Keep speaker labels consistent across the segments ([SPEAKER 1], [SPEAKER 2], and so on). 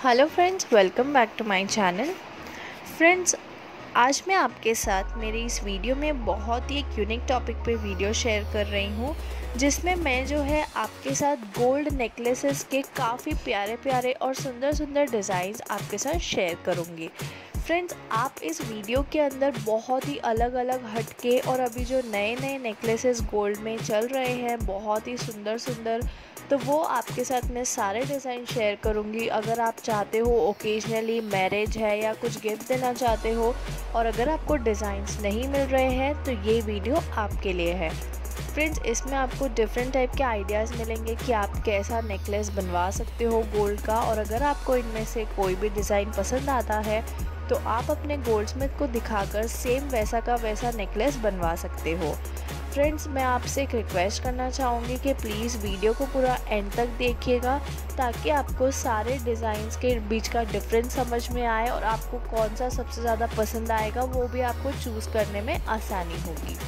[SPEAKER 1] Hello friends, welcome back to my channel. Friends, आज मैं आपके साथ मेरी इस वीडियो में बहुत ही एक यूनिक टॉपिक पे वीडियो शेयर कर रही हूँ, जिसमें मैं जो है आपके साथ गोल्ड नेकलेसेस के काफ़ी प्यारे प्यारे और सुंदर सुंदर डिज़ाइंस आपके साथ शेयर करूँगी। फ्रेंड्स, आप इस वीडियो के अंदर बहुत ही अलग अलग हटके और अभी जो नए नए नेकलेसेस गोल्ड में चल रहे हैं, बहुत ही सुंदर सुंदर, तो वो आपके साथ मैं सारे डिज़ाइन शेयर करूँगी। अगर आप चाहते हो ओकेजनली मैरिज है या कुछ गिफ्ट देना चाहते हो और अगर आपको डिज़ाइंस नहीं मिल रहे हैं तो ये वीडियो आपके लिए है। फ्रेंड्स, इसमें आपको डिफरेंट टाइप के आइडियाज़ मिलेंगे कि आप कैसा नेकलेस बनवा सकते हो गोल्ड का, और अगर आपको इनमें से कोई भी डिज़ाइन पसंद आता है तो आप अपने गोल्डस्मिथ को दिखाकर सेम वैसा का वैसा नेकलेस बनवा सकते हो। फ्रेंड्स, मैं आपसे एक रिक्वेस्ट करना चाहूँगी कि प्लीज़ वीडियो को पूरा एंड तक देखिएगा, ताकि आपको सारे डिज़ाइंस के बीच का डिफरेंस समझ में आए और आपको कौन सा सबसे ज़्यादा पसंद आएगा वो भी आपको चूज़ करने में आसानी होगी।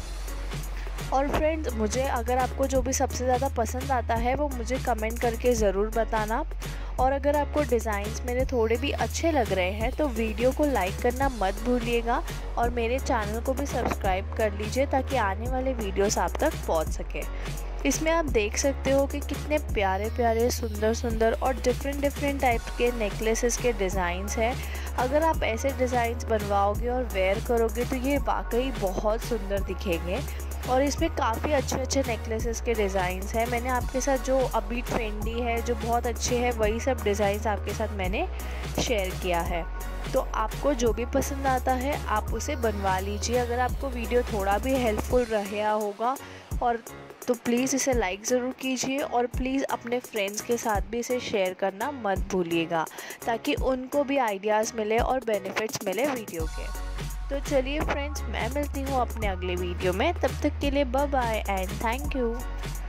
[SPEAKER 1] और फ्रेंड्स, मुझे अगर आपको जो भी सबसे ज़्यादा पसंद आता है वो मुझे कमेंट करके ज़रूर बताना। और अगर आपको डिज़ाइंस मेरे थोड़े भी अच्छे लग रहे हैं तो वीडियो को लाइक करना मत भूलिएगा और मेरे चैनल को भी सब्सक्राइब कर लीजिए, ताकि आने वाले वीडियोस आप तक पहुंच सके। इसमें आप देख सकते हो कि कितने प्यारे प्यारे सुंदर सुंदर और डिफरेंट टाइप के नेकलेसेस के डिज़ाइंस हैं। अगर आप ऐसे डिज़ाइंस बनवाओगे और वेयर करोगे तो ये वाकई बहुत सुंदर दिखेंगे। और इसमें काफ़ी अच्छे अच्छे नेकलेसेस के डिज़ाइंस हैं। मैंने आपके साथ जो अभी ट्रेंडी है, जो बहुत अच्छे हैं, वही सब डिज़ाइंस आपके साथ मैंने शेयर किया है। तो आपको जो भी पसंद आता है आप उसे बनवा लीजिए। अगर आपको वीडियो थोड़ा भी हेल्पफुल रहा होगा और तो प्लीज़ इसे लाइक ज़रूर कीजिए और प्लीज़ अपने फ्रेंड्स के साथ भी इसे शेयर करना मत भूलिएगा, ताकि उनको भी आइडियाज़ मिले और बेनिफिट्स मिले वीडियो के। तो चलिए फ्रेंड्स, मैं मिलती हूँ अपने अगले वीडियो में। तब तक के लिए bye bye and thank you.